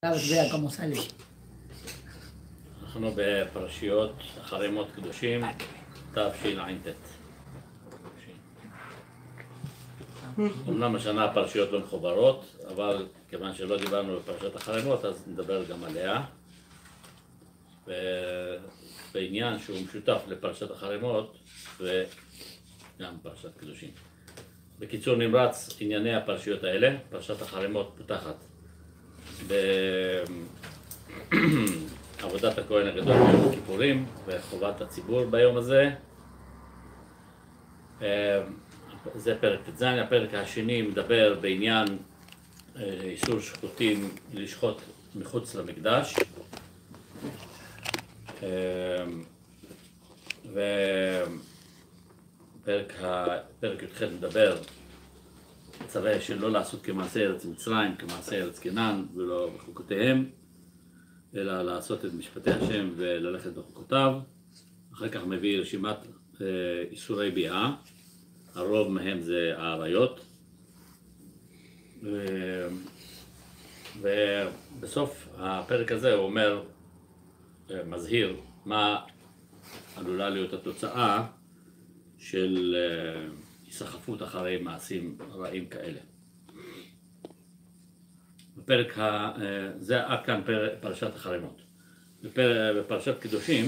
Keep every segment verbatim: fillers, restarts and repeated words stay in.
אנחנו בפרשיות אחרי מות קדושים תשע"ט. אמנם השנה הפרשיות לא מחוברות, אבל כיוון שלא דיברנו בפרשיות אחרי מות אז נדבר גם עליה, בעניין שהוא משותף לפרשת אחרי מות וגם פרשת קדושים. בקיצור נמרץ ענייני הפרשיות האלה. פרשת אחרי מות פותחת בעבודת הכהן הגדול ביום הכיפורים וחובת הציבור ביום הזה. זה פרק ט"ז. הפרק השני מדבר בעניין איסור שחוטים לשחוט מחוץ למקדש, ופרק י"ח מדבר צווה של לא לעשות כמעשה ארץ מצרים, כמעשה ארץ כנען ולא בחוקותיהם, אלא לעשות את משפטי השם וללכת בחוקותיו. אחר כך מביא רשימת איסורי ביאה, הרוב מהם זה העריות, ובסוף הפרק הזה הוא אומר, מזהיר מה עלולה להיות התוצאה של היסחפות אחרי מעשים רעים כאלה. בפרק ה... זה עד כאן פרשת אחרי מות. בפרשת קדושים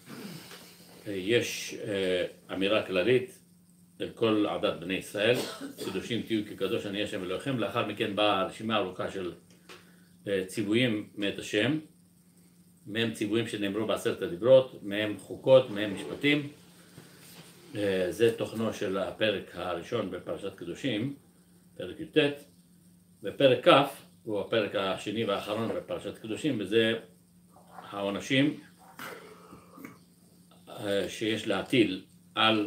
יש אמירה כללית אל כל עדת בני ישראל, קדושים תהיו כקדוש אני השם אלוהיכם. לאחר מכן באה רשימה ארוכה של ציוויים מאת השם, מהם ציוויים שנאמרו בעשרת הדיברות, מהם חוקות, מהם משפטים. זה תוכנו של הפרק הראשון בפרשת קדושים, פרק י"ט. ופרק כ' הוא הפרק השני והאחרון בפרשת קדושים, וזה העונשים שיש להטיל על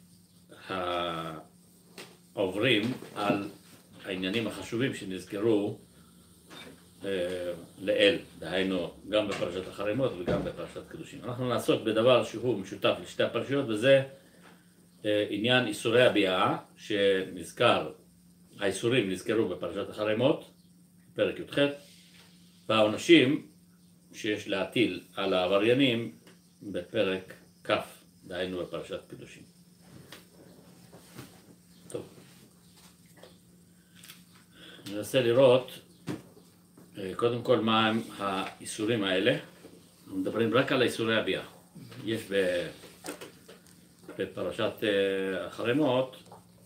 העוברים על העניינים החשובים שנזכרו לאל, דהיינו גם בפרשת אחרי מות וגם בפרשת קדושים. אנחנו נעסוק בדבר שהוא משותף לשתי הפרשיות, וזה עניין איסורי הביאה שנזכר, האיסורים נזכרו בפרשת אחרי מות, פרק י"ח, והעונשים שיש להטיל על העבריינים בפרק כ', דהיינו בפרשת קדושים. טוב, ננסה לראות קודם כל מה הם האיסורים האלה. אנחנו מדברים רק על איסורי הביאה. יש בפרשת אחרי מות,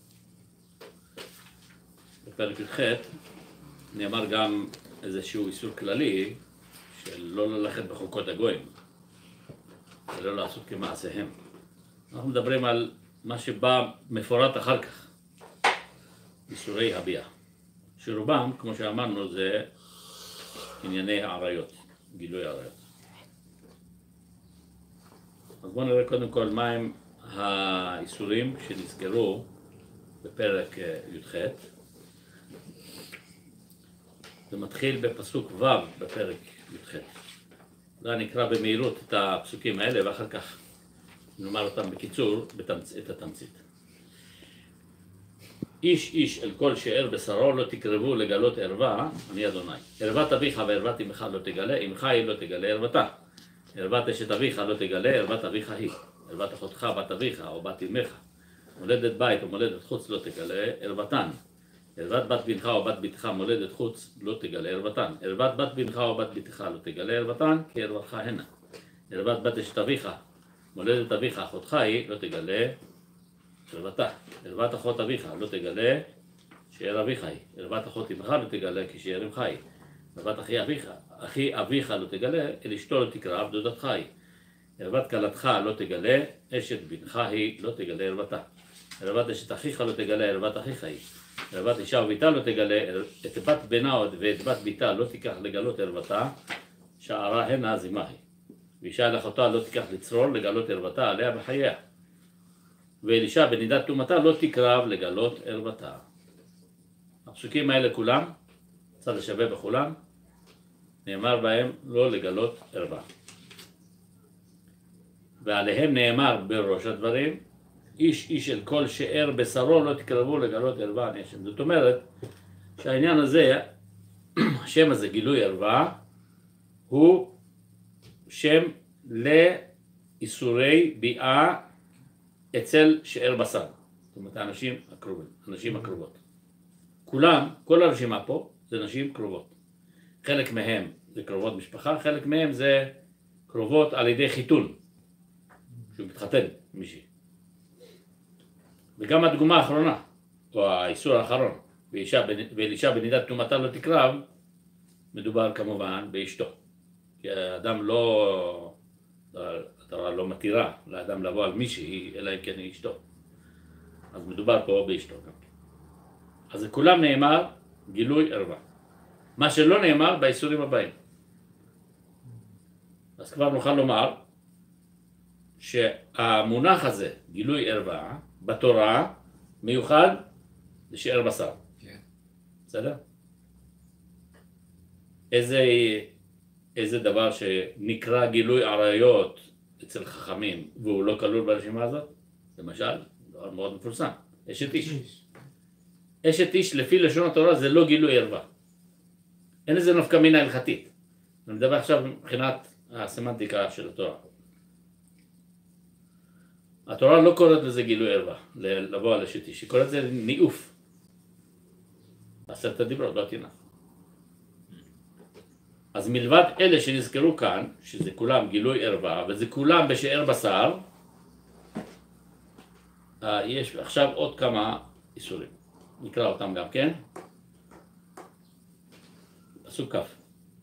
בפרק י"ח, נאמר גם איזשהו איסור כללי של לא ללכת בחוקות הגויים ולא לעשות כמעשיהם. אנחנו מדברים על מה שבא מפורט אחר כך, איסורי הביאה, שרובם כמו שאמרנו זה ענייני העריות, גילוי העריות. אז בואו נראה קודם כל מהם האיסורים שנזכרו בפרק י"ח. זה מתחיל בפסוק ו' בפרק י"ח. זה נקרא במהירות את הפסוקים האלה ואחר כך נאמר אותם בקיצור בתמצ... את התמצית. איש איש אל כל שאר בשרו לא תקרבו לגלות ערווה, אני אדוני. ערוות אביך וערוות אמך לא תגלה, אמך היא לא תגלה ערוותה. ערוות אשת אביך לא תגלה, ערוות אביך היא. ערוות אחותך בת אביך או בת אמך, מולדת בית או מולדת חוץ לא תגלה ערוותן. ערוות בת בנך או בת ביתך מולדת חוץ לא תגלה ערוותן. ערוות בת בנך או בת ביתך לא תגלה ערוותן, כי ערוותך הנה. ערוות בת אשת אביך מולדת אביך אחותך היא לא תגלה ערוותה. ערוות אחות אביך לא תגלה שאר אביך היא. ערוות אחות אמך לא תגלה כי שאר אמך היא. ערוות אחי אביך, אחי אביך לא תגלה, אל אשתו לא תקרב דודתך היא. ערוות כלתך לא תגלה, אשת בנך היא לא תגלה ערוותה. ערוות אשת אחיך לא תגלה, ערוות אחיך היא. ערוות אישה וביתה לא תגלה, את בת בנה ואת בת ביתה לא תיקח לגלות ערוותה, שערה הנה זימה היא. ואישה אל אחותה לא תיקח לצרור לגלות ערוותה עליה בחייה. ואל אישה בנידת טומאתה לא תקרב לגלות ערוותה. הפסוקים האלה כולם, צד השווה בכולם, נאמר בהם לא לגלות ערווה. ועליהם נאמר בראש הדברים, איש איש אל כל שאר בשרו לא תקרבו לגלות ערווה אני השם. זאת אומרת שהעניין הזה, השם הזה גילוי ערווה, הוא שם לאיסורי ביאה אצל שאר בשר. זאת אומרת, האנשים הקרובים, הנשים הקרובות. כולם, כל הרשימה פה, זה נשים קרובות. חלק מהם זה קרובות משפחה, חלק מהם זה קרובות על ידי חיתון, שהוא מתחתן עם מישהי. וגם הדוגמה האחרונה, או האיסור האחרון, ואלישע בנידת טומאתה לא תקרב, מדובר כמובן באשתו. כי האדם לא, התורה לא מתירה לאדם לבוא על מישהי, אלא אם כן היא אשתו. אז מדובר פה באשתו גם. אז לכולם נאמר גילוי ערווה. מה שלא נאמר באיסורים הבאים. אז כבר נוכל לומר שהמונח הזה, גילוי ערווה, בתורה מיוחד לשאר בשר. כן. בסדר? איזה, איזה דבר שנקרא גילוי עריות אצל חכמים והוא לא כלול ברשימה הזאת? למשל, דבר מאוד מפורסם, אשת איש. אשת איש לפי לשון התורה זה לא גילוי ערווה. אין לזה נפקא מינה הלכתית. אני מדבר עכשיו מבחינת הסמנטיקה של התורה. התורה לא קוראת לזה גילוי ערווה, לבוא על אשת איש, היא קוראת לזה ניאוף. עשרת הדיברות, לא תנאף. אז מלבד אלה שנזכרו כאן, שזה כולם גילוי ערווה, וזה כולם בשאר בשר, יש עכשיו עוד כמה איסורים. נקרא אותם גם כן. פסוק כף.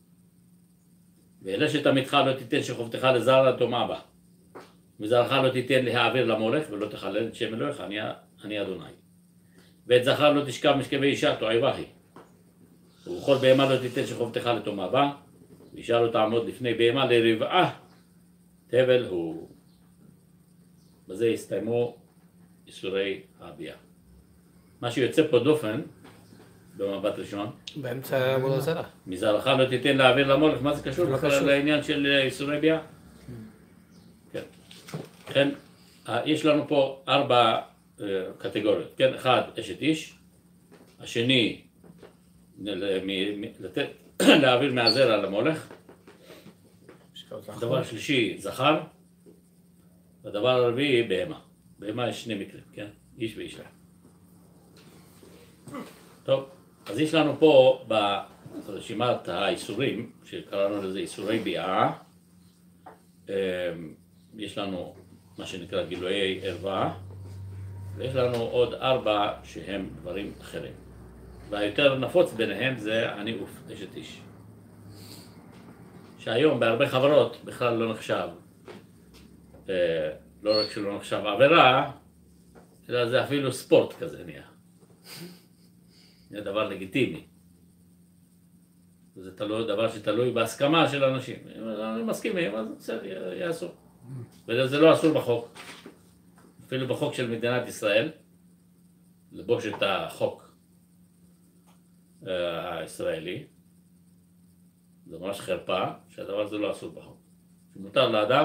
ואלשת עמיתך לא תיתן שחובתך לזר לטומאה בה, וזרעך לא תיתן להעביר למולך, ולא תחלל את שם אלוהיך, אני, אני אדוני. ואת זכר לא תשכב משכבי אישה, תועבה היא. ובכל בהמה לא תיתן שחובתך לטומאה בה, ואישה לא תעמוד לפני בהמה לרבעה, תבל הוא. בזה הסתיימו איסורי הביאה. מה שיוצא פה דופן, במבט ראשון, באמצע עבודה זרה. מזרעך לא תיתן להעביר למולך, מה זה קשור לעניין של איסורי ביאה? כן. כן, יש לנו פה ארבע קטגוריות, כן? אחד, אשת איש, השני, לתת, להעביר מהזרע למולך, הדבר השלישי, זכר, והדבר הרביעי, בהמה. בהמה יש שני מקרים, כן? איש ואישה. טוב, אז יש לנו פה ברשימת האיסורים, שקראנו לזה איסורי ביאה, יש לנו מה שנקרא גילויי ערווה, ויש לנו עוד ארבע שהם דברים אחרים. והיותר נפוץ ביניהם זה הניאוף, אשת איש. שהיום בהרבה חברות בכלל לא נחשב, לא רק שלא נחשב עבירה, אלא זה אפילו ספורט כזה נהיה. זה דבר לגיטימי. זה תלוי, דבר שתלוי בהסכמה של אנשים. אם הם מסכימים, אז בסדר, יעשו. וזה לא אסור בחוק. אפילו בחוק של מדינת ישראל, לבוש את החוק הישראלי, זה ממש חרפה, שהדבר הזה לא אסור בחוק. שמותר לאדם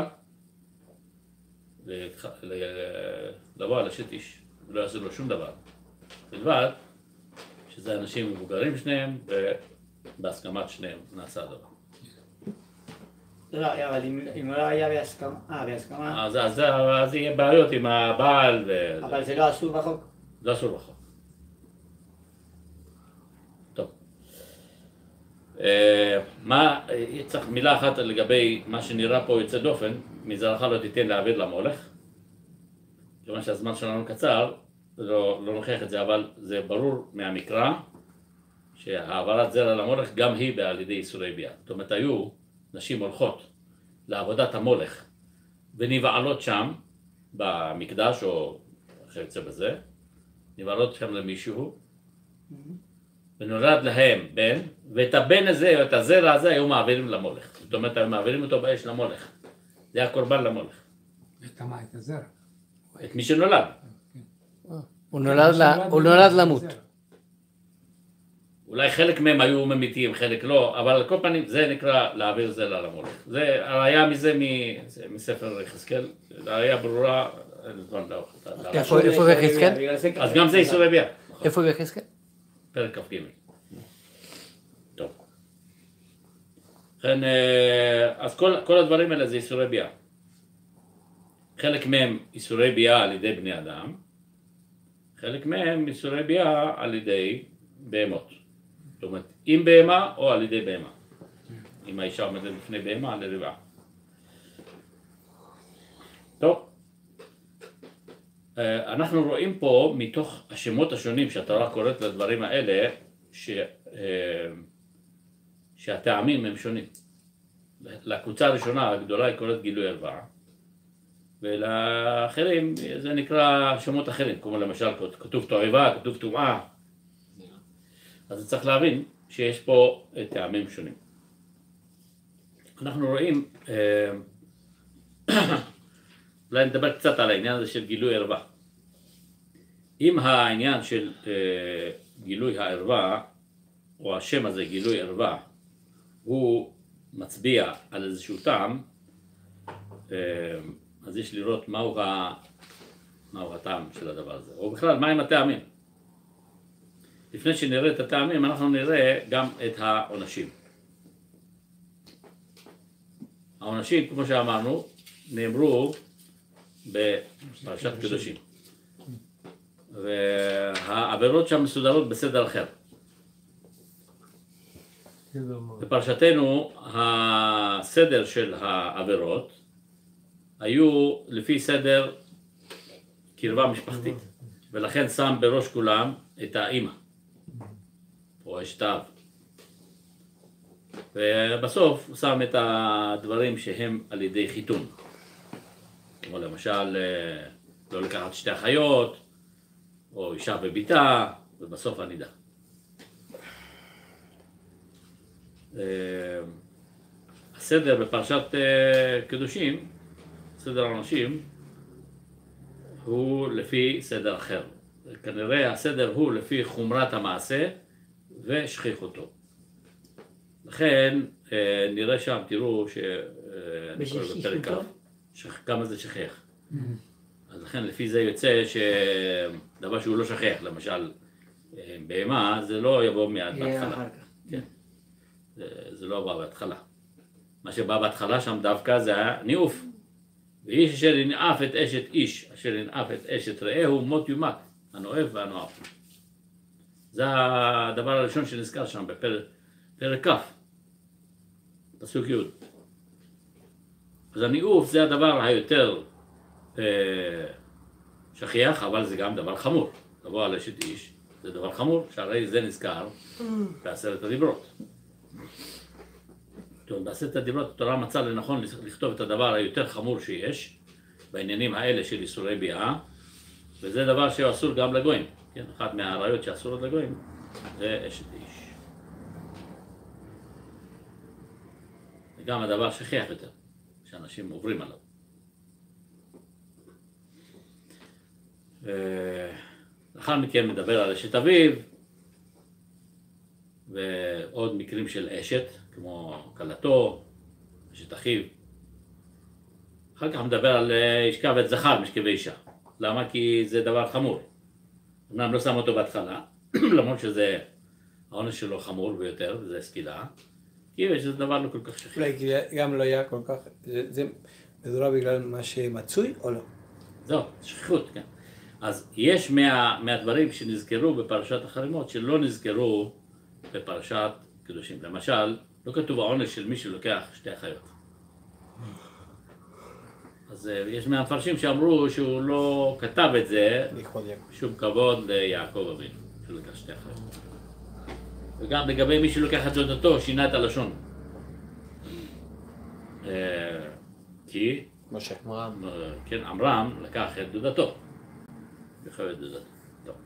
לבוא על אשת איש, ולא יעשו לו שום דבר. בלבד, שזה אנשים מבוגרים שניהם, ובהסכמת שניהם נעשה הדבר. לא, אבל אם לא היה בהסכמה, אה, בהסכמה... אז יהיה בעיות עם הבעל ו... אבל זה לא אסור בחוק? לא אסור בחוק. טוב. מה, צריך מילה אחת לגבי מה שנראה פה יוצא דופן, מזרעך לא תיתן להעביר למולך. כיוון שהזמן שלנו קצר, לא, לא נוכיח את זה, אבל זה ברור מהמקרא שהעברת זרע למולך גם היא על ידי איסורי ביאה. זאת אומרת, היו נשים הולכות לעבודת המולך ונבעלות שם במקדש או חצה בזה, נבעלות שם למישהו ונולד להם בן, ואת הבן הזה או את הזרע הזה היו מעבירים למולך. זאת אומרת, היו מעבירים אותו באש למולך. זה היה קורבן למולך. את מה? את הזרע? את מי שנולד. הוא נולד למות. אולי חלק מהם היו ממיתים, חלק לא, אבל על כל פנים זה נקרא להעביר זרע למולך. זה הראיה מזה מספר יחזקאל, הראיה ברורה. איפה יחזקאל? אז גם זה איסורי ביאה. איפה יחזקאל? פרק כ"ג. טוב. לכן, אז כל, כל הדברים האלה זה איסורי ביאה. חלק מהם איסורי ביאה על ידי בני אדם, חלק מהם איסורי ביאה על ידי בהמות. זאת אומרת, עם בהמה או על ידי בהמה. אם האישה עומדת לפני בהמה, לריבה. טוב. אנחנו רואים פה מתוך השמות השונים שהתורה קוראת לדברים האלה, ש... שהטעמים הם שונים. לקבוצה הראשונה הגדולה היא קוראת גילוי ערווה, ולאחרים זה נקרא שמות אחרים, כמו למשל כתוב תועבה, כתוב טומאה. אז צריך להבין שיש פה טעמים שונים. אנחנו רואים, אולי נדבר קצת על העניין הזה של גילוי ערווה. אם העניין של גילוי הערווה, או השם הזה גילוי ערווה, הוא מצביע על איזשהו טעם, אז יש לראות מהו, ה... מהו הטעם של הדבר הזה, או בכלל מהם הטעמים. לפני שנראה את הטעמים, אנחנו נראה גם את העונשים. העונשים, כמו שאמרנו, נאמרו בפרשת קדושים. והעבירות שם מסודרות בסדר אחר. בפרשתנו, הסדר של העבירות היו לפי סדר קרבה משפחתית, ולכן שם בראש כולם את האמא, או אשת האב. ובסוף הוא שם את הדברים שהם על ידי חיתון. כמו למשל, לא לקחת שתי אחיות, או אישה וביתה, ובסוף הנידה. הסדר בפרשת קדושים, סדר העונשים, הוא לפי סדר אחר. כנראה הסדר הוא לפי חומרת המעשה ושכיחותו. לכן נראה שם, תראו ש... בשכיחותו? כמה זה שכיח. אז לכן לפי זה יוצא שדבר שהוא לא שכיח, למשל בהמה, זה לא יבוא מיד בהתחלה. כן. זה, זה לא בא בהתחלה. מה שבא בהתחלה שם דווקא זה הניאוף. ואיש אשר ינאף את אשת איש, אשר ינאף את אשת רעהו, מות יומת, הנואף והנואף. זה הדבר הראשון שנזכר שם בפרק כ', פסוק י'. אז הניאוף זה הדבר היותר אה, שכיח, אבל זה גם דבר חמור. לבוא על אשת איש, זה דבר חמור, שהרי זה נזכר בעשרת הדיברות. טוב, בעשרת הדיברות התורה מצאה לנכון לכתוב את הדבר היותר חמור שיש בעניינים האלה של איסורי ביאה, וזה דבר שאסור גם לגויים. כן, אחת מהעריות שאסורות לגויים זה אשת איש. זה גם הדבר שכיח יותר, שאנשים עוברים עליו. לאחר מכן מדבר על אשת אביו, ועוד מקרים של אשת, כמו כלתו, אשת אחיו. אחר כך מדבר על ישכב את זכר משכבי אישה. למה? כי זה דבר חמור. אמנם לא שם אותו בהתחלה, למרות שזה, העונש שלו חמור ביותר, וזה סקילה, כי זה דבר לא כל כך שכיח. אולי גם לא היה כל כך, זה, זה מדורה בגלל מה שמצוי או לא? זהו, שכיחות, כן. אז יש מה, מהדברים שנזכרו בפרשת החרימות שלא נזכרו בפרשת קדושים. למשל, לא כתוב העונש של מי שלוקח שתי אחיות. אז יש מהמפרשים שאמרו שהוא לא כתב את זה שום כבוד ליעקב אבינו, שהוא לקח שתי אחיות. וגם לגבי מי שלוקח את דודתו, שינה את הלשון. כי משה. כן, עמרם לקח את דודתו. יחד את דודתו. טוב.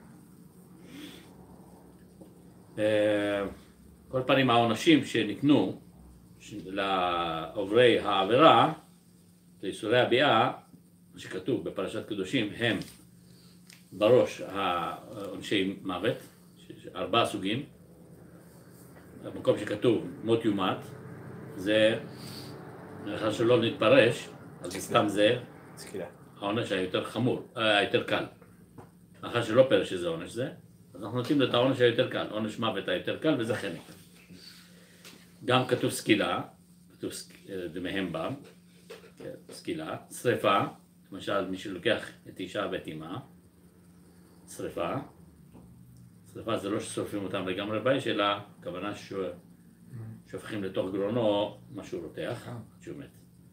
כל פעמים העונשים שניתנו לעוברי העבירה, לאיסורי הביאה, מה שכתוב בפרשת קדושים, הם בראש העונשי מוות, ארבעה סוגים. במקום שכתוב מות יומת, זה, לאחר שלא נתפרש, אז סתם זה העונש היותר חמור, היותר קל. לאחר שלא פרש איזה עונש זה, אז אנחנו נותנים את העונש היותר קל, עונש מוות היותר קל, וזה חנק. גם כתוב סקילה, כתוב דמיהם בם, סקילה, שריפה, למשל מי שלוקח את אישה ואת אימה, שריפה, שריפה זה לא ששורפים אותם לגמרי באש, אלא הכוונה ששופכים לתוך גרונו משהו רותח, שהוא מת.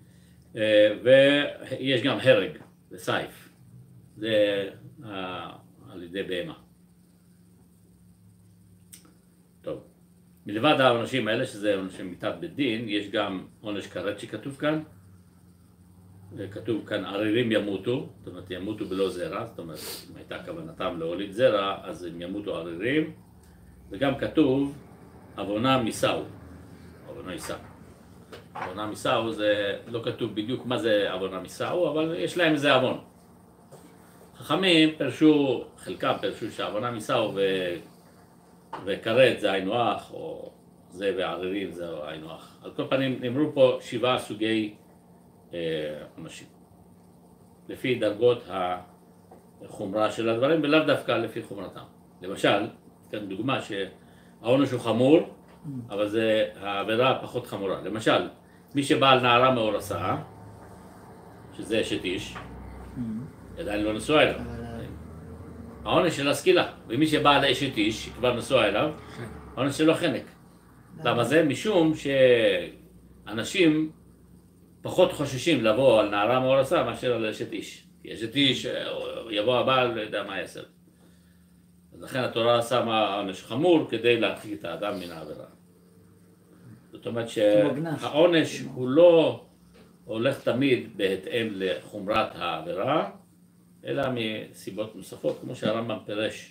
ויש גם הרג וסייף, זה על ידי בהמה. טוב, מלבד העונשים האלה, שזה עונשים מיתת בית דין, יש גם עונש כרת שכתוב כאן. כתוב כאן ערירים ימותו, זאת אומרת ימותו בלא זרע, זאת אומרת אם הייתה כוונתם להוליד זרע, אז הם ימותו ערירים. וגם כתוב עוונם יישאו, עוונה יישא. עוונם יישאו זה לא כתוב בדיוק מה זה עוונם יישאו, אבל יש להם איזה עוון. חכמים פרשו, חלקם פרשו שעוונם יישאו ו... וכרת זה היינו הך, או זה וערירים זה היינו הך. על כל פנים נאמרו פה שבעה סוגי עונשים, לפי דרגות החומרה של הדברים ולאו דווקא לפי חומרתם. למשל, כאן דוגמה שהעונש הוא חמור, אבל זה העבירה פחות חמורה. למשל, מי שבעל נערה מאורסה, שזה אשת איש, עדיין לא נשואה אליו. העונש של הסקילה, ומי שבעל אשת איש, שכבר נשואה אליו, העונש שלו חנק. למה זה? משום שאנשים פחות חוששים לבוא על נערה מאורסה מאשר על אשת איש. כי אשת איש, יבוא הבעל, לא יודע מה יעשה. אז לכן התורה שמה עונש חמור כדי להרחיק את האדם מן העבירה. זאת אומרת שהעונש הוא לא הולך תמיד בהתאם לחומרת העבירה, אלא מסיבות נוספות, כמו שהרמב"ם פירש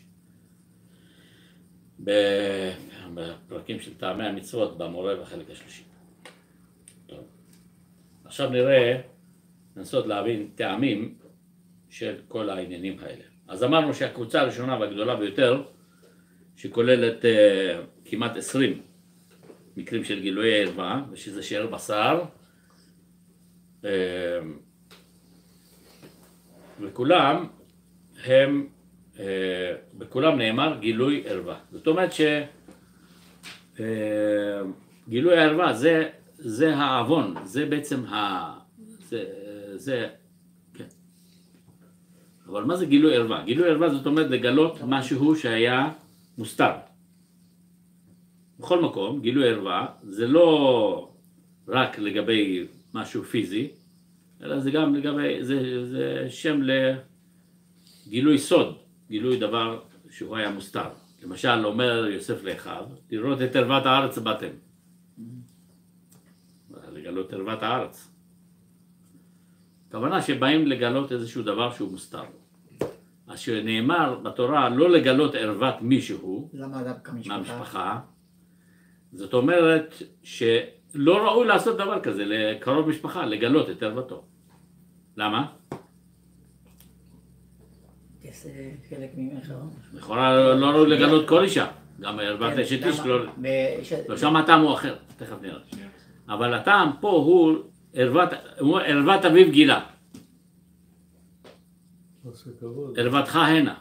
בפרקים של טעמי המצוות במורה בחלק השלישי. טוב. עכשיו נראה, ננסות להבין טעמים של כל העניינים האלה. אז אמרנו שהקבוצה הראשונה והגדולה ביותר, שכוללת uh, כמעט עשרים מקרים של גילויי ערווה, ושזה שאר בשר, uh, וכולם הם, uh, בכולם נאמר גילוי ערווה. זאת אומרת שגילוי uh, הערווה זה, זה העוון, זה בעצם ה... זה, זה, כן. אבל מה זה גילוי ערווה? גילוי ערווה זאת אומרת לגלות משהו שהיה מוסתר. בכל מקום, גילוי ערווה זה לא רק לגבי משהו פיזי, אלא זה גם לגבי, זה, זה שם לגילוי סוד, גילוי דבר שהוא היה מוסתר. למשל אומר יוסף לאחיו, לראות את ערוות הארץ באתם. לגלות ערוות הארץ. הכוונה שבאים לגלות איזשהו דבר שהוא מוסתר. אז שנאמר בתורה לא לגלות ערוות מישהו מהמשפחה, זאת אומרת שלא ראוי לעשות דבר כזה לקרוב משפחה, לגלות את ערוותו. למה? זה חלק ממך. לכאורה לא ראוי לגלות כל אישה, גם ערוות אשת איש, לא שם הטעם הוא אחר, תכף נראה. אבל הטעם פה הוא ערוות אביו גילה. ערוותך הנה.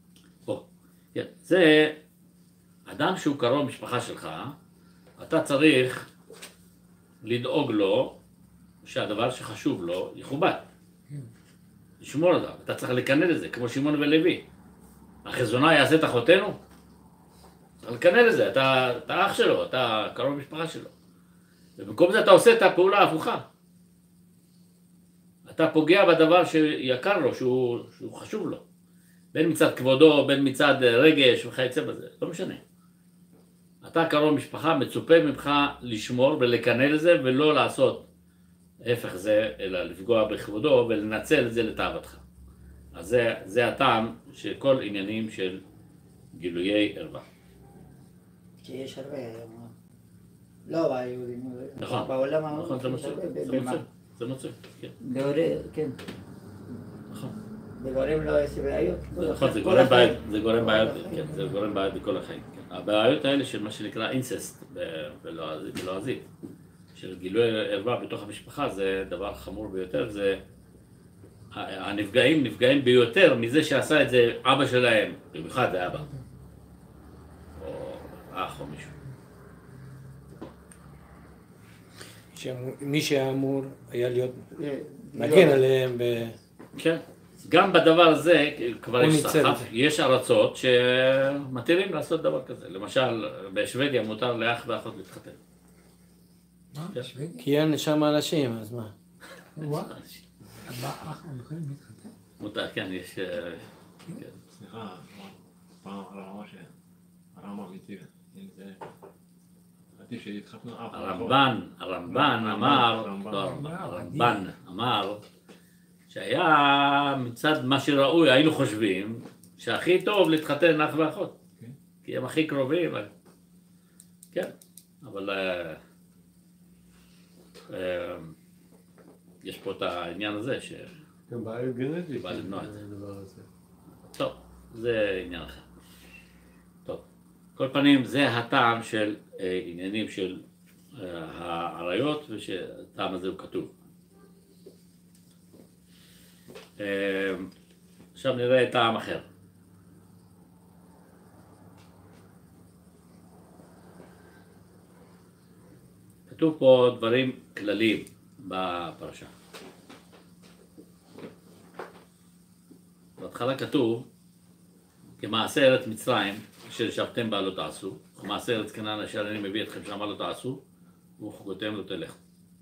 זה אדם שהוא קרוב משפחה שלך, אתה צריך לדאוג לו שהדבר שחשוב לו יכובד. לשמור עליו, אתה צריך לקנא לזה, כמו שמעון ולוי. החזונה יעשה את אחותינו? צריך לקנא לזה, אתה, אתה אח שלו, אתה קרוב משפחה שלו. ובמקום זה אתה עושה את הפעולה ההפוכה. אתה פוגע בדבר שיקר לו, שהוא, שהוא חשוב לו. בין מצד כבודו, בין מצד רגש וכיוצא בזה, לא משנה. אתה קרוב משפחה, מצופה ממך לשמור ולקנא לזה ולא לעשות ההפך זה, אלא לפגוע בכבודו ולנצל את זה לתאוותך. אז זה, זה הטעם של כל עניינים של גילויי ערווה. שיש הרבה היום. לא ביהודים, נכון, בעולם נכון, זה מצוי, זה מצוי, זה מצוי, כן. בהורים, כן. נכון. בהורים לא יש בעיות. נכון, זה גורם בעיות, זה גורם בעיות, כן, זה גורם בעיות בכל החיים. הבעיות האלה של מה שנקרא אינססט בלועזית, של גילוי ערווה בתוך המשפחה, זה דבר חמור ביותר, זה הנפגעים נפגעים ביותר מזה שעשה את זה אבא שלהם, במיוחד זה אבא, או אח או מישהו. שמי שאמור היה להיות אה, מגן לא. עליהם ב... כן. גם בדבר הזה כבר הוא יש ניצל את סחף, זה. יש ארצות שמתירים לעשות דבר כזה. למשל, בשוודיה מותר לאח ואחות להתחתן. מה? כן. שוודיה? כי אין שם אנשים, אז מה? וואו. מה, אנחנו יכולים להתחתן? מותר, כן, יש... אה, כן. סליחה, פעם הרמה ש... הרמה אמיתי, אם זה... חשבתי שהתחתנו אף אחד. הרמב"ן, הרמב"ן אמר, הרמב"ן. לא, הרמב"ן. הרמב"ן אמר שהיה מצד מה שראוי, היינו חושבים שהכי טוב להתחתן אח ואחות, כן. כי הם הכי קרובים, כן, אבל אה, אה, יש פה את העניין הזה ש... גם בעיה גנטית. בא למנוע את זה. הדבר הזה. טוב, זה עניין אחר. טוב, כל פנים זה הטעם של אה, עניינים של אה, העריות, ושהטעם הזה הוא כתוב. אה, עכשיו נראה טעם אחר. כתוב פה דברים כלליים בפרשה. בהתחלה כתוב, כמעשה ארץ מצרים, אשר ישבתם בה לא תעשו, ומעשה ארץ כנען אשר אני מביא אתכם שמה לא תעשו, וחוקותיהם לא תלכו.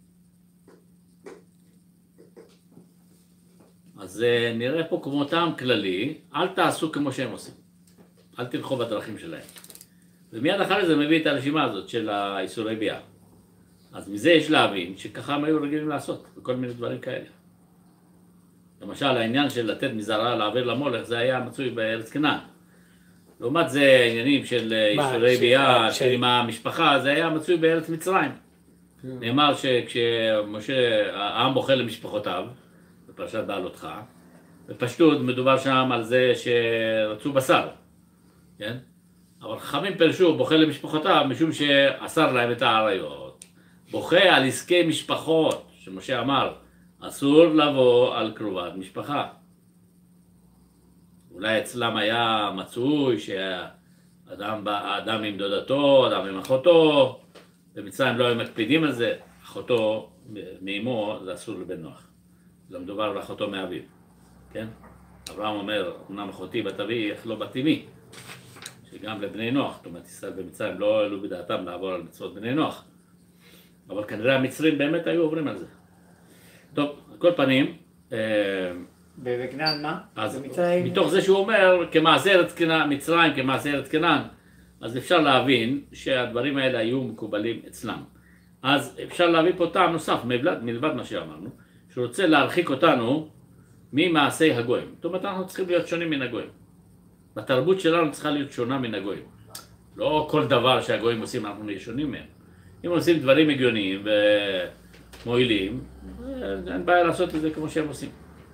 אז נראה פה כמו טעם כללי, אל תעשו כמו שהם עושים. אל תלכו בדרכים שלהם. ומיד אחרי זה מביא את הרשימה הזאת של האיסורי ביאה. אז מזה יש להבין שככה הם היו רגילים לעשות, וכל מיני דברים כאלה. למשל, העניין של לתת מזרעה להעביר למולך, זה היה מצוי בארץ כנען. לעומת זה, עניינים של איסורי ביאה, של עם המשפחה, זה היה מצוי בארץ מצרים. נאמר שכשמשה, העם בוחר למשפחותיו, בפרשת בעלותך, בפשטות מדובר שם על זה שרצו בשר, כן? אבל חכמים פרשו, בוחר למשפחותיו, משום שאסר להם את העריות. בוכה על עסקי משפחות, שמשה אמר, אסור לבוא על קרובת משפחה. אולי אצלם היה מצוי שאדם אדם עם דודתו, אדם עם אחותו, במצרים לא היו מקפידים על זה, אחותו מאמו זה אסור לבן נוח. לא מדובר על אחותו מאביו, כן? אברהם אומר, אמנם אחותי בת אבי, אך לא בת אמי, שגם לבני נוח, זאת אומרת, ישראל במצרים לא העלו בדעתם לעבור על מצוות בני נוח. אבל כנראה המצרים באמת היו עוברים על זה. טוב, על כל פנים, בכנען מה? אז במצרים? מתוך זה שהוא אומר, כמעשה ארץ כנען, מצרים כמעשה ארץ כנען, אז אפשר להבין שהדברים האלה היו מקובלים אצלם. אז אפשר להביא פה טעם נוסף, מלבד, מלבד מה שאמרנו, שרוצה להרחיק אותנו ממעשי הגויים. זאת אומרת, אנחנו צריכים להיות שונים מן הגויים. התרבות שלנו צריכה להיות שונה מן הגויים. לא כל דבר שהגויים עושים אנחנו נהיה שונים מהם. אם עושים דברים הגיוניים ומועילים, אין בעיה לעשות את זה כמו שהם עושים.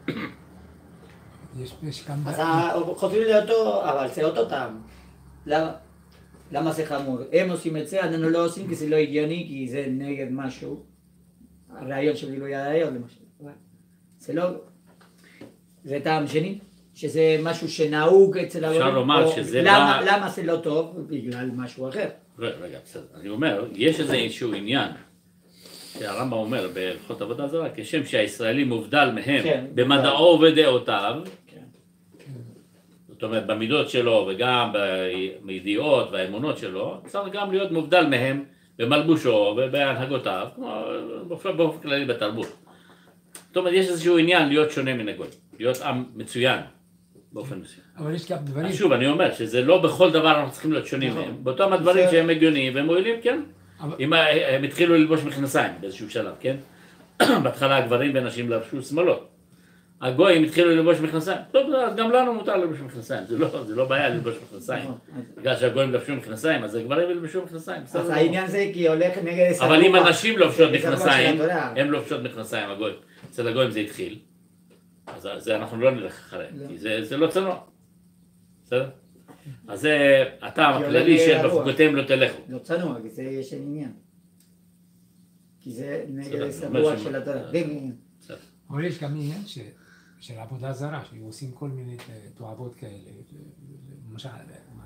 יש, יש כאן... אז חוזרים לאותו, אבל זה אותו טעם. למה? למה זה חמור? הם עושים את זה, אנחנו לא עושים כי זה לא הגיוני, כי זה נגד משהו. הרעיון של גילוי עריות למשל. זה לא... זה טעם שני, שזה משהו שנהוג אצל אפשר הגויים. לומר או שזה למה, בא- למה זה לא טוב? בגלל משהו אחר. רגע, רגע, בסדר. אני אומר, יש איזה איזשהו עניין שהרמב"ם אומר בהלכות עבודה זרה, כשם שהישראלי מובדל מהם כן, במדעו ובדעותיו, כן. זאת אומרת במידות שלו וגם בידיעות והאמונות שלו, צריך גם להיות מובדל מהם במלבושו ובהנהגותיו, כמו באופן באופן כללי בתרבות. זאת אומרת, יש איזשהו עניין להיות שונה מן הגויים, להיות עם מצוין באופן מסוים. אבל יש גם דברים... אז שוב, אני אומר שזה לא בכל דבר אנחנו צריכים להיות שונים נכון. מהם. באותם הדברים זה- שהם הגיוניים והם מועילים, כן. אבל- אם ה- הם התחילו ללבוש מכנסיים באיזשהו שלב, כן? בהתחלה הגברים ונשים לבשו שמאלות. הגויים התחילו ללבוש מכנסיים. טוב, אז גם לנו מותר ללבוש מכנסיים. זה לא, זה לא בעיה ללבוש מכנסיים. נכון. בגלל שהגויים לבשו מכנסיים, אז הגברים ילבשו מכנסיים. בסדר אז גמור. העניין זה כי הולך נגד... אבל אם הרוח. הנשים לובשות זה הרוח של מכנסיים, התורה. הם לובשות מכנסיים, הגויים. אצל הגויים זה התחיל. אז זה אנחנו לא נלך אחריהם, לא. כי זה, זה לא צנוע. בסדר? אז זה הטעם כי הכללי הולך של הרוח. בחוקותיהם לא תלכו. לא צנוע, כי זה יש עניין. כי זה נגד בסדר, אני אומר הרוח ש- של התורה. זה עניין. בסדר. אבל יש גם עניין ש... של עבודה זרה, שעושים כל מיני תועבות כאלה, למשל,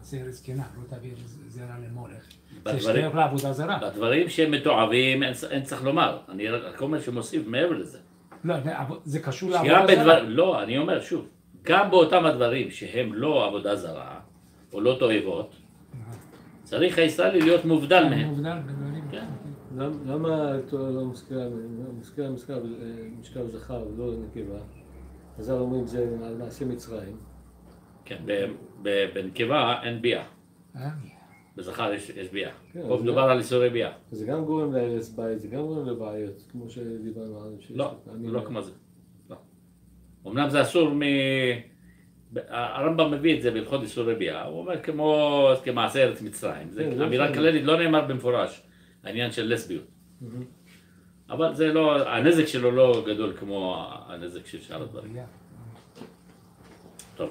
מעשר זקנה, לא תביא זרע למולך. זה בדברים- שתלך לעבודה זרה. בדברים שהם מתועבים אין, אין צריך לומר, אני רק אומר שמוסיף מעבר לזה. לא, זה- זה קשור גם לעבודה בדבר, זרה. לא, אני אומר שוב, גם באותם הדברים שהם לא עבודה זרה, או לא תועבות, צריך הישראלי להיות מובדל אני מהם. מובדל בדברים. כן. למ- למה התורה לא מזכירה, מזכירה משכב, משכב זכר ולא נקבה? חז"ל אומרים זה על מעשה מצרים. כן, ב- ב- בנקבה אין ביאה, אה, בזכר יש, יש ביאה. כן, פה אז מדובר על איסורי ביאה. זה גם גורם להרס בית, זה גם גורם לבעיות, כמו שדיברנו על זה. לא, לא כמו זה. לא. אמנם זה אסור מ... הרמב"ם מביא את זה בהלכות איסורי ביאה, הוא אומר כמו כמעשה ארץ מצרים. זה כן, זה אמירה בסדר. כללית, לא נאמר במפורש, העניין של לסביות. אבל זה לא, הנזק שלו לא גדול כמו הנזק של שאר הדברים. בריאה. טוב.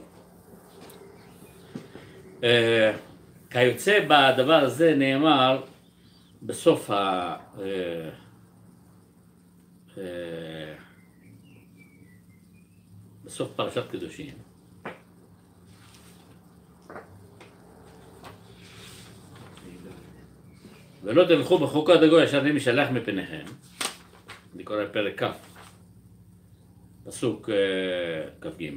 אה, כיוצא בדבר הזה נאמר בסוף ה... אה, אה, בסוף פרשת קדושים. ולא תלכו בחוקת הגוי אשר אני משלח מפניכם. אני קורא פרק כ', פסוק אה, כ"ג.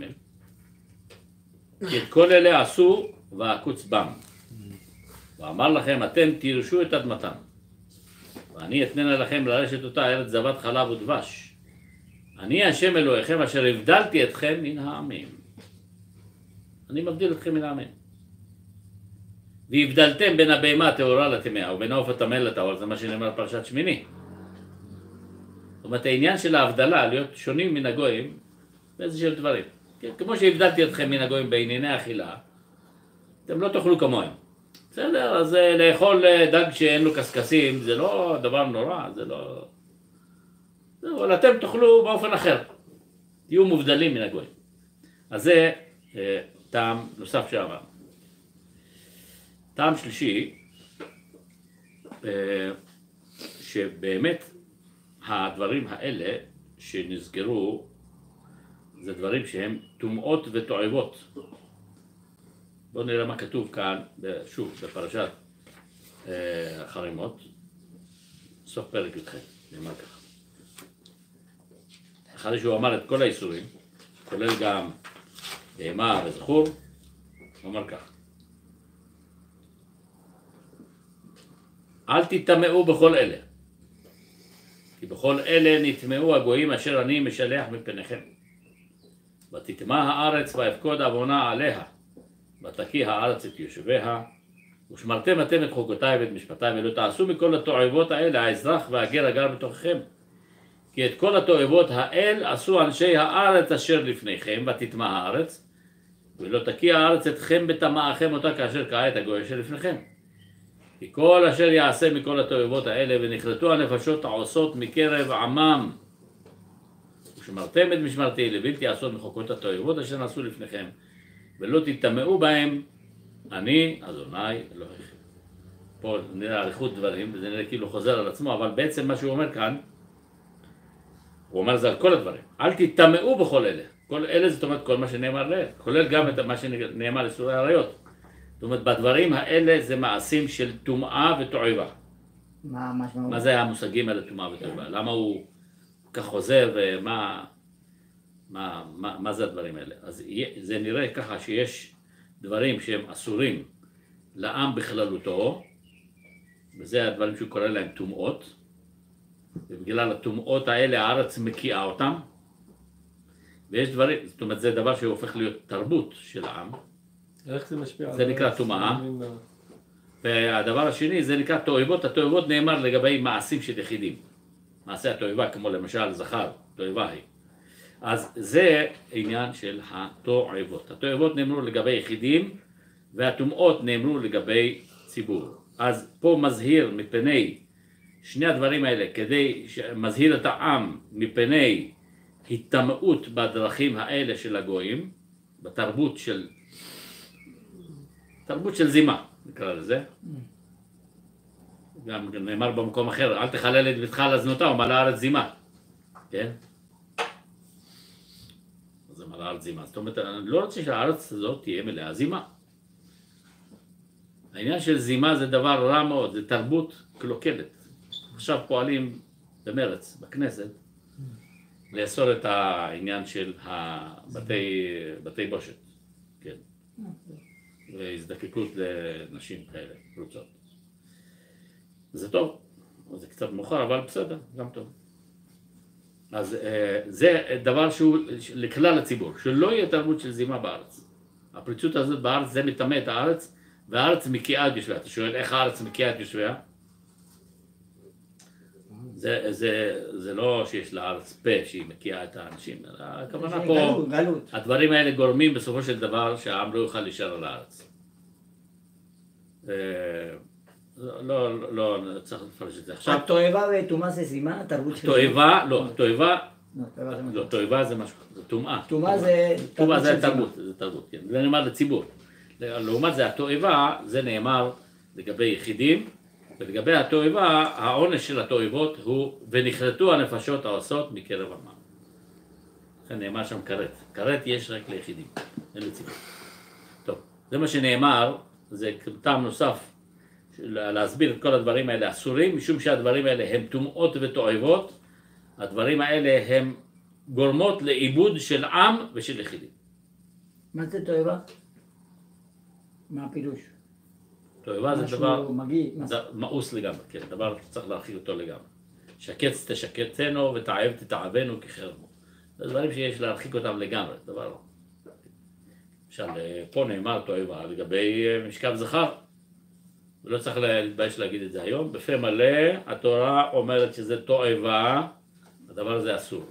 כי את כל אלה עשו ואקוץ בם. ואמר לכם, אתם תירשו את אדמתם. ואני אתננה לכם לרשת אותה ארץ זבת חלב ודבש. אני השם אלוהיכם אשר הבדלתי אתכם מן העמים. אני מבדיל אתכם מן העמים. והבדלתם בין הבהמה הטהורה לטמאה ובין העוף הטמא לטהור, זה מה שנאמר בפרשת שמיני. זאת אומרת, העניין של ההבדלה, להיות שונים מן הגויים, באיזה שהם דברים. כן, כמו שהבדלתי אתכם מן הגויים בענייני אכילה, אתם לא תאכלו כמוהם. בסדר, אז אה, לאכול אה, דג שאין לו קשקשים, זה לא דבר נורא, זה לא... זהו, אבל אתם תאכלו באופן אחר. תהיו מובדלים מן הגויים. אז זה אה, טעם נוסף שאמר. טעם שלישי, אה, שבאמת הדברים האלה שנזכרו, זה דברים שהם טומאות ותועבות. בואו נראה מה כתוב כאן, שוב, בפרשת אה, החרימות, סוף פרק י"ח, נאמר ככה. אחרי שהוא אמר את כל האיסורים, כולל גם בהמה וזכור, הוא אמר כך. אל תטמאו בכל אלה, כי בכל אלה נטמאו הגויים אשר אני משלח מפניכם. ותטמא הארץ ויפקוד עוונה עליה, ותקיא הארץ את יושביה, ושמרתם אתם את חוקותיי ואת משפטיי, ולא תעשו מכל התועבות האלה האזרח והגר הגר בתוככם. כי את כל התועבות האל עשו אנשי הארץ אשר לפניכם, ותטמא הארץ, ולא תקיא הארץ אתכם בטמאכם אותה כאשר קאה את הגוי אשר לפניכם. כי כל אשר יעשה מכל התועבות האלה, ונכרתו הנפשות העושות מקרב עמם, ושמרתם את משמרתי לבלתי עשות מחוקות התועבות אשר נעשו לפניכם, ולא תטמאו בהם, אני אדוני אלוהיכם. פה נראה אריכות דברים, וזה נראה כאילו חוזר על עצמו, אבל בעצם מה שהוא אומר כאן, הוא אומר זה על כל הדברים. אל תטמאו בכל אלה. כל אלה זאת אומרת כל מה שנאמר להם, כולל גם את מה שנאמר לסורי עריות. זאת אומרת, בדברים האלה זה מעשים של טומאה ותועבה. מה המשמעות? מה זה המושגים האלה, טומאה ותועבה? למה הוא כך חוזר ומה מה, מה, מה זה הדברים האלה? אז זה נראה ככה שיש דברים שהם אסורים לעם בכללותו, וזה הדברים שהוא קורא להם טומאות, ובגלל הטומאות האלה הארץ מקיאה אותם, ויש דברים, זאת אומרת זה דבר שהופך להיות תרבות של העם. איך זה משפיע? זה על נקרא הארץ? טומאה. אני מבין, והדבר השני זה נקרא תועבות. התועבות נאמר לגבי מעשים של יחידים. מעשה התועבה כמו למשל זכר, תועבה היא. אז זה עניין של התועבות. התועבות נאמרו לגבי יחידים והטומאות נאמרו לגבי ציבור. אז פה מזהיר מפני שני הדברים האלה, כדי מזהיר את העם מפני התטמאות בדרכים האלה של הגויים, בתרבות של תרבות של זימה, נקרא לזה. גם נאמר במקום אחר, אל תחלל את ביתך לזנותה ומלא הארץ זימה. כן? זה מלא הארץ זימה. זאת אומרת, אני לא רוצה שהארץ הזאת תהיה מלאה זימה. העניין של זימה זה דבר רע מאוד, זה תרבות קלוקלת. עכשיו פועלים במרץ, בכנסת, לאסור את העניין של הבתי, בתי בושת, כן, והזדקקות לנשים כאלה, קבוצות. זה טוב, זה קצת מאוחר, אבל בסדר, גם טוב. אז זה דבר שהוא לכלל הציבור, שלא יהיה תרבות של זימה בארץ. הפריצות הזאת בארץ זה מטמא את הארץ, והארץ מקיאה את יושביה. אתה שואל איך הארץ מקיאה את יושביה? זה, זה, זה לא שיש לארץ פה שהיא מקיאה את האנשים, הכוונה פה, גלות, גלות. הדברים האלה גורמים בסופו של דבר שהעם לא יוכל להישאר על הארץ. לא, לא, לא, צריך לפרש את זה. עכשיו, התועבה וטומאה זה זימה, תרבות של... תועבה, לא, תועבה, לא, תועבה זה משהו. לא, תועבה זה משהו, זה טומאה. טומאה זה טומאה תרבות זה של זימה. תרבות, זה תרבות, כן. זה נאמר לציבור. לעומת זה, התועבה, זה נאמר לגבי יחידים, ולגבי התועבה, העונש של התועבות הוא ונכרתו הנפשות העושות מקרב עמם. לכן נאמר שם כרת. כרת יש רק ליחידים, אין לציבור. טוב, זה מה שנאמר, זה טעם נוסף להסביר את כל הדברים האלה אסורים, משום שהדברים האלה הם טומאות ותועבות, הדברים האלה הם גורמות לאיבוד של עם ושל יחידים. מה זה תועבה? מה הפירוש? תועבה זה משהו דבר מגעיל, מה? זה מאוס לגמרי, כן, דבר שצריך להרחיק אותו לגמרי. שקץ תשקצנו ותעב תתעבנו כחרמו. זה דברים שיש להרחיק אותם לגמרי, דבר לא. למשל, פה נאמר תועבה לגבי משכב זכר. ולא צריך להתבייש להגיד את זה היום. בפה מלא התורה אומרת שזה תועבה, הדבר הזה אסור.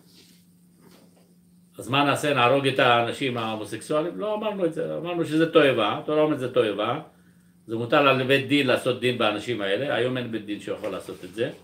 אז מה נעשה? נהרוג את האנשים ההומוסקסואלים? לא אמרנו את זה, אמרנו שזה תועבה, התורה אומרת שזה תועבה. זה מותר על בית דין לעשות דין באנשים האלה, היום אין בית דין שיכול לעשות את זה.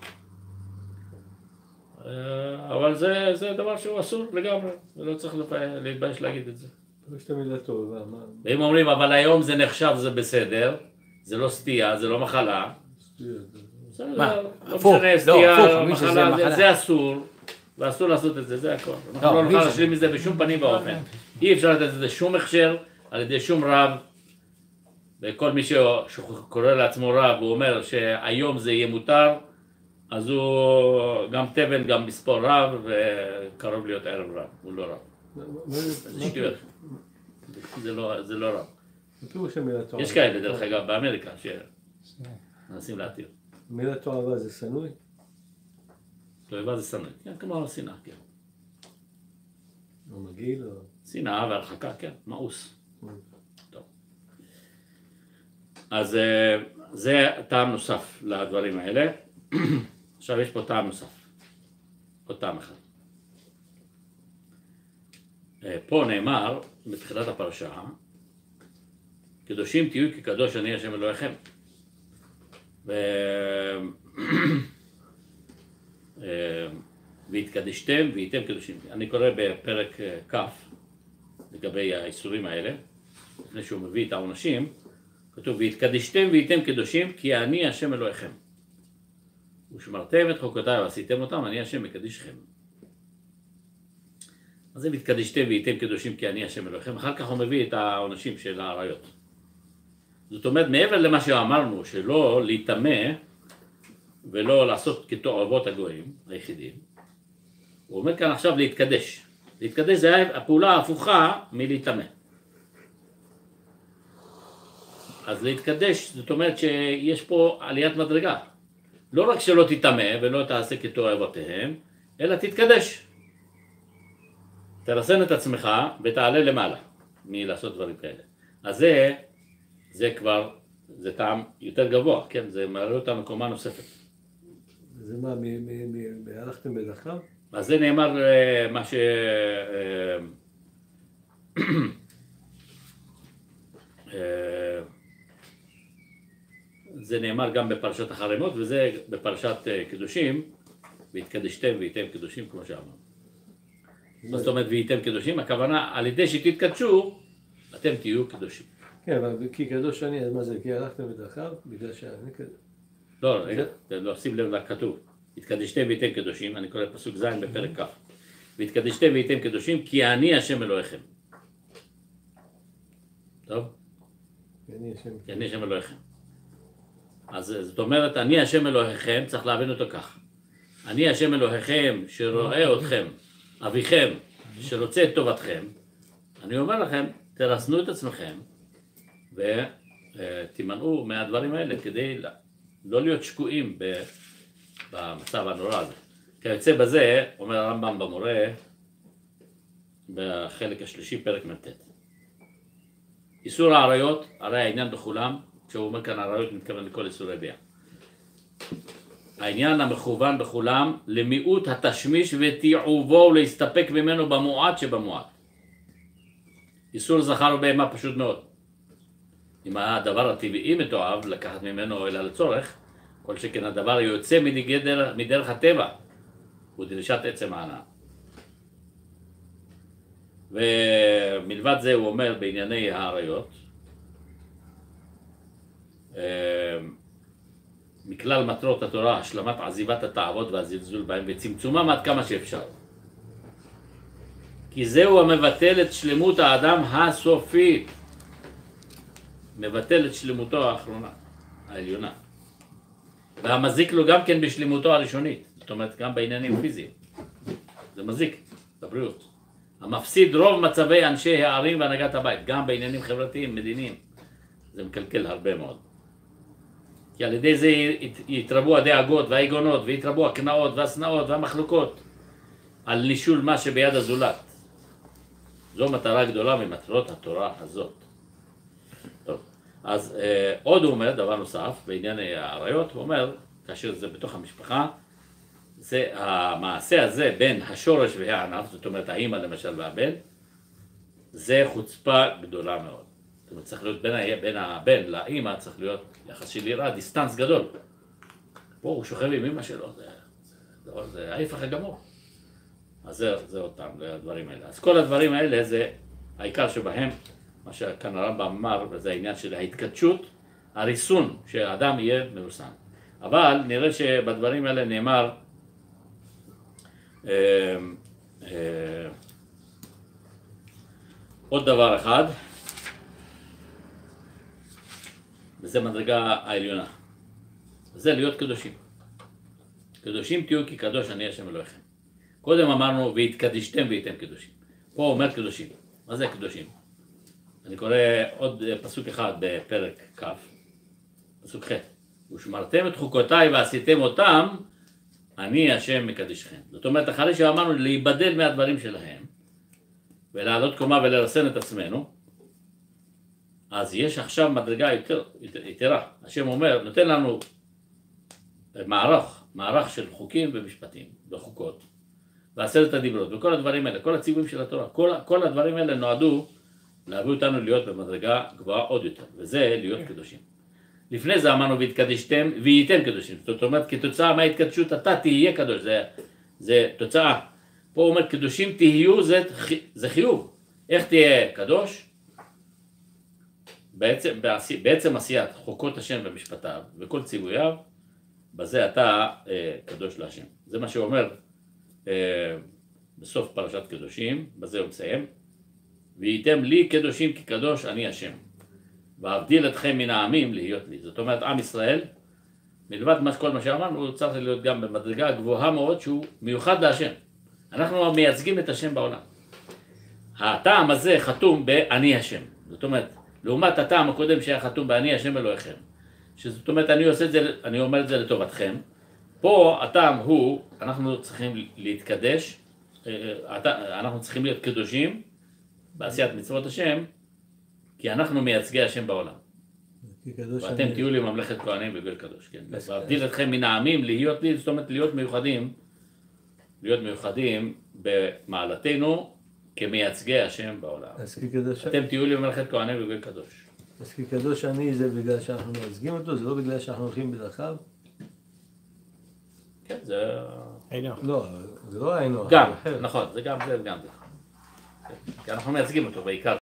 אבל זה, זה דבר שהוא אסור לגמרי, ולא צריך להתבייש להגיד את זה. יש את המילה תועבה, מה? והם אומרים, אבל היום זה נחשב, זה בסדר, זה לא סטייה, זה לא מחלה. מה? לא הפוך, משנה, לא, סטייה, הפוך, אומרים שזה מחלה, זה- מחלה. זה אסור, ואסור לעשות את זה, זה הכל. אנחנו לא, לא נוכל מי זה? להשלים מזה בשום פנים ואופן. אי אפשר לתת את זה שום הכשר, על ידי שום רב, וכל מי שקורא לעצמו רב, הוא אומר שהיום זה יהיה מותר, אז הוא גם תבן, גם מספור רב, וקרוב להיות ערב רב, הוא לא רב. זה שטויות. זה לא- זה לא רב. מה פירוש המילה תועבה? יש כאלה, דרך אגב, באמריקה, שמנסים להתיר. המילה תועבה זה שנוא? תועבה זה שנוא, כן, כמו שנאה, כן. או מגעיל או... שנאה והרחקה, כן, מאוס. טוב. אז אה, זה טעם נוסף לדברים האלה. עכשיו יש פה טעם נוסף. עוד טעם אחד. אה, פה נאמר, בתחילת הפרשה, קדושים תהיו כי קדוש אני השם אלוהיכם. ו... אה, והתקדשתם והייתם קדושים. אני קורא בפרק אה, כ' לגבי האיסורים האלה, לפני שהוא מביא את העונשים, כתוב והתקדשתם והייתם קדושים כי אני השם אלוהיכם. ושמרתם את חוקותיי ועשיתם אותם, אני השם מקדישכם. אז זה התקדשתם והייתם קדושים כי אני השם אלוהיכם. אחר כך הוא מביא את העונשים של העריות. זאת אומרת, מעבר למה שאמרנו, שלא להיטמא ולא לעשות כתועבות הגויים, היחידים, הוא אומר כאן עכשיו להתקדש. להתקדש זה הפעולה ההפוכה מלהיטמא. אז להתקדש, זאת אומרת שיש פה עליית מדרגה. לא רק שלא תיטמא ולא תעשה כתועבותיהם, אלא תתקדש. תרסן את עצמך ותעלה למעלה מלעשות דברים כאלה. אז זה, זה כבר, זה טעם יותר גבוה, כן? זה מעלה אותנו קומה נוספת. זה מה, מ- מ- מ- הלכתם בזכר? אז זה נאמר אה, מה ש... אה, אה, זה נאמר גם בפרשת החרמות, וזה בפרשת אה, קדושים, והתקדשתם והייתם קדושים, כמו שאמרנו. מה זאת אומרת והייתם קדושים? הכוונה, על ידי שתתקדשו, אתם תהיו קדושים. כן, אבל כי קדוש אני, אז מה זה? כי הלכתם בזכר? בגלל שאני כזה. לא, רגע, לא, שים לב לכתוב. התקדשתם והייתם קדושים, אני קורא פסוק ז' בפרק כ'. והתקדשתם והייתם קדושים, כי אני השם אלוהיכם. טוב? כן. כי אני השם. כי אני השם אלוהיכם. אז זאת אומרת, אני השם אלוהיכם, צריך להבין אותו כך. אני השם אלוהיכם שרואה אתכם, אביכם, שרוצה את טובתכם. אני אומר לכם, תרסנו את עצמכם ותימנעו מהדברים האלה כדי לא להיות שקועים במצב הנורא הזה. כיוצא בזה, אומר הרמב"ם במורה, בחלק השלישי, פרק מ"ט. איסור העריות, הרי העניין בכולם, כשהוא אומר כאן העריות מתכוון לכל איסורי ביאה. העניין המכוון בכולם למיעוט התשמיש ותיעובו ולהסתפק ממנו במועט שבמועט. איסור זכר ובהמה פשוט מאוד. אם הדבר הטבעי מתועב, לקחת ממנו אלא לצורך, כל שכן הדבר יוצא מדגדר, מדרך הטבע, הוא דרישת עצם ההנאה. ומלבד זה הוא אומר בענייני העריות, מכלל מטרות התורה, השלמת עזיבת התאוות והזלזול בהם וצמצומם עד כמה שאפשר. כי זהו המבטל את שלמות האדם הסופית. מבטל את שלמותו האחרונה, העליונה. והמזיק לו גם כן בשלמותו הראשונית. זאת אומרת, גם בעניינים פיזיים. זה מזיק לבריאות. המפסיד רוב מצבי אנשי הערים והנהגת הבית, גם בעניינים חברתיים, מדיניים. זה מקלקל הרבה מאוד. כי על ידי זה יתרבו הדאגות והאיגונות, ויתרבו הקנאות והשנאות והמחלוקות על נישול מה שביד הזולת. זו מטרה גדולה ממטרות התורה הזאת. טוב, אז אה, עוד הוא אומר, דבר נוסף, בעניין העריות, הוא אומר, כאשר זה בתוך המשפחה, זה המעשה הזה בין השורש והענף, זאת אומרת האמא למשל והבן, זה חוצפה גדולה מאוד. זאת אומרת, צריך להיות בין, בין הבן לאמא, צריך להיות יחס של יראה, דיסטנס גדול. פה הוא שוכב עם אמא שלו, זה, זה, זה ההפך הגמור. אז זה, זה אותם, זה הדברים האלה. אז כל הדברים האלה זה העיקר שבהם, מה שכאן הרמב"ם אמר, וזה העניין של ההתקדשות, הריסון, שהאדם יהיה מרוסן. אבל נראה שבדברים האלה נאמר, אה, אה, עוד דבר אחד, וזה מדרגה העליונה, זה להיות קדושים. קדושים תהיו כי קדוש אני השם אלוהיכם. קודם אמרנו והתקדשתם והייתם קדושים. פה הוא אומר קדושים. מה זה קדושים? אני קורא עוד פסוק אחד בפרק כ', פסוק ח'. ושמרתם את חוקותיי ועשיתם אותם, אני השם מקדשכם. זאת אומרת, אחרי שאמרנו להיבדל מהדברים שלהם, ולעלות קומה ולרסן את עצמנו, אז יש עכשיו מדרגה יותר, יתרה. השם אומר, נותן לנו מערך, מערך של חוקים ומשפטים, וחוקות, ועשרת הדיברות, וכל הדברים האלה, כל הציוויים של התורה, כל, כל הדברים האלה נועדו להביא אותנו להיות במדרגה גבוהה עוד יותר, וזה להיות קדושים. לפני זה אמרנו והתקדשתם והייתם קדושים, זאת אומרת כתוצאה מההתקדשות אתה תהיה קדוש, זה, זה תוצאה. פה הוא אומר קדושים תהיו, זה, זה חיוב. איך תהיה קדוש? בעצם, בעצם עשיית חוקות השם ומשפטיו וכל ציווייו, בזה אתה אה, קדוש להשם. זה מה שהוא אומר אה, בסוף פרשת קדושים, בזה הוא מסיים. והייתם לי קדושים כי קדוש אני השם. ואבדיל אתכם מן העמים להיות לי. זאת אומרת, עם ישראל, מלבד כל מה שאמרנו, הוא צריך להיות גם במדרגה גבוהה מאוד שהוא מיוחד להשם. אנחנו מייצגים את השם בעולם. הטעם הזה חתום באני השם. זאת אומרת, לעומת הטעם הקודם שהיה חתום באני השם אלוהיכם. שזאת אומרת, אני עושה את זה, אני אומר את זה לטובתכם. פה הטעם הוא, אנחנו צריכים להתקדש, אנחנו צריכים להיות קדושים בעשיית מצוות השם, כי אנחנו מייצגי השם בעולם. ואתם תהיו לי ממלכת כהנים וגוי קדוש, כן. ואבדיל אתכם מן העמים להיות לי, זאת אומרת להיות מיוחדים, להיות מיוחדים במעלתנו כמייצגי השם בעולם. אתם תהיו לי ממלכת כהנים וגוי קדוש. אז כי קדוש אני זה בגלל שאנחנו מייצגים אותו, זה לא בגלל שאנחנו הולכים בדרכיו? כן, זה... לא, זה לא היינו. גם, נכון, זה גם זה וגם זה. כי אנחנו מייצגים אותו בעיקר